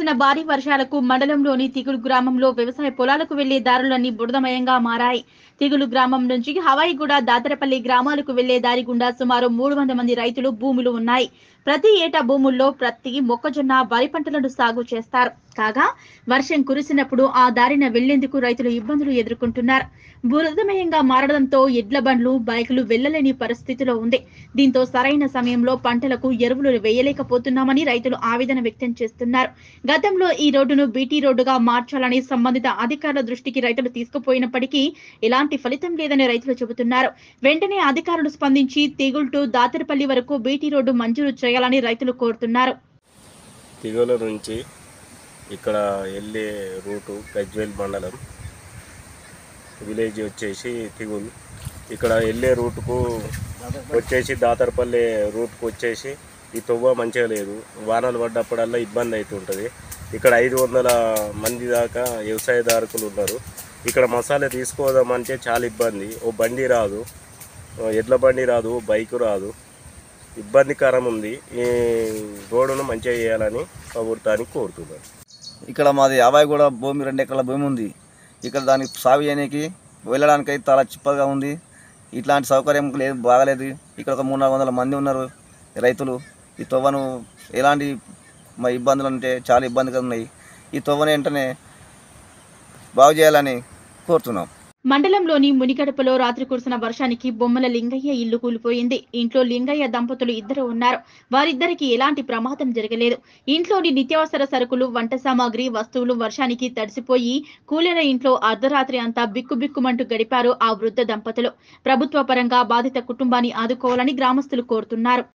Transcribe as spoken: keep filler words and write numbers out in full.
కురిసిన భారీ వర్షాలకు మండలంలోని తిగులు గ్రామంలో వ్యవసాయ పొలాలకు వెళ్లే దారులన్నీ బురదమయంగా మారాయి. తిగులు గ్రామం నుంచి హవాయిగూడ, దాతరపల్లి గ్రామాలకు వెళ్లే దారి గుండా సుమారు మూడు వందల మంది రైతులు భూములు ఉన్నాయి. ప్రతి ఏటా భూముల్లో ప్రత్తి, మొక్కజొన్న, వరి పంటలను సాగు చేస్తారు. కాగా వర్షం కురిసినప్పుడు ఆ దారిన వెళ్లేందుకు రైతులు ఇబ్బందులు ఎదుర్కొంటున్నారు. బురదమయంగా మారడంతో ఎడ్ల బండ్లు, బైకులు వెళ్లలేని పరిస్థితిలో ఉంది. దీంతో సరైన సమయంలో పంటలకు ఎరువులు వేయలేకపోతున్నామని రైతులు ఆవేదన వ్యక్తం చేస్తున్నారు. గతంలో ఈ రోడ్డును బీటీ రోడ్డుగా మార్చాలని సంబంధిత అధికారుల దృష్టికి రైతులు తీసుకుపోయినప్పటికీ ఎలాంటి ఫలితం లేదని రైతులు చెబుతున్నారు. వెంటనే అధికారులు స్పందించి తిగుల్ టు దాతరపల్లి వరకు బీటీ రోడ్డు మంజూరు చేయాలని రైతులు కోరుతున్నారు. తిగుల నుంచి ఇక్కడ వెళ్ళే రూటు గజ్వేల్ మండలం, విలేజ్ వచ్చేసి తిగుల్. ఇక్కడ వెళ్ళే రూటుకు వచ్చేసి దాతరపల్లి రూట్కు వచ్చేసి ఈ తొవ్వ మంచిగా లేదు. వానలు పడ్డప్పుడల్లా ఇబ్బంది అవుతుంటుంది. ఇక్కడ ఐదు వందల మంది దాకా వ్యవసాయదారుకులు ఉన్నారు. ఇక్కడ మసాలా తీసుకోదామంటే చాలా ఇబ్బంది. ఓ బండి రాదు, ఎడ్ల బండి రాదు, బైకు రాదు, ఇబ్బందికరం ఉంది. ఈ రోడ్డును మంచిగా చేయాలని ప్రభుత్వానికి కోరుతున్నాను. ఇక్కడ మాది హవాయిగూడ భూమి, రెండు ఎకరాల భూమి ఉంది. ఇక్కడ దానికి సాగు చేయడానికి వెళ్ళడానికి అయితే చాలా చిప్పగా ఉంది. ఇట్లాంటి సౌకర్యం లేదు, బాగలేదు. ఇక్కడ ఒక మూడు నాలుగు వందల మంది ఉన్నారు రైతులు. ఈ తొవ్వను ఎలాంటి మా ఇబ్బందులు అంటే చాలా ఇబ్బందిగా ఉన్నాయి. ఈ తొవ్వను వెంటనే బాగు చేయాలని కోరుతున్నాం. మండలంలోని మునిగడపలో రాత్రి కురిసిన వర్షానికి బొమ్మల లింగయ్య ఇల్లు కూలిపోయింది. ఇంట్లో లింగయ్య దంపతులు ఇద్దరు ఉన్నారు. వారిద్దరికి ఎలాంటి ప్రమాదం జరగలేదు. ఇంట్లోని నిత్యావసర సరుకులు, వంట సామాగ్రి, వస్తువులు వర్షానికి తడిసిపోయి కూలిన ఇంట్లో అర్ధరాత్రి అంతా బిక్కుబిక్కుమంటూ గడిపారు ఆ వృద్ధ దంపతులు. ప్రభుత్వ పరంగా బాధిత కుటుంబాన్ని ఆదుకోవాలని గ్రామస్తులు కోరుతున్నారు.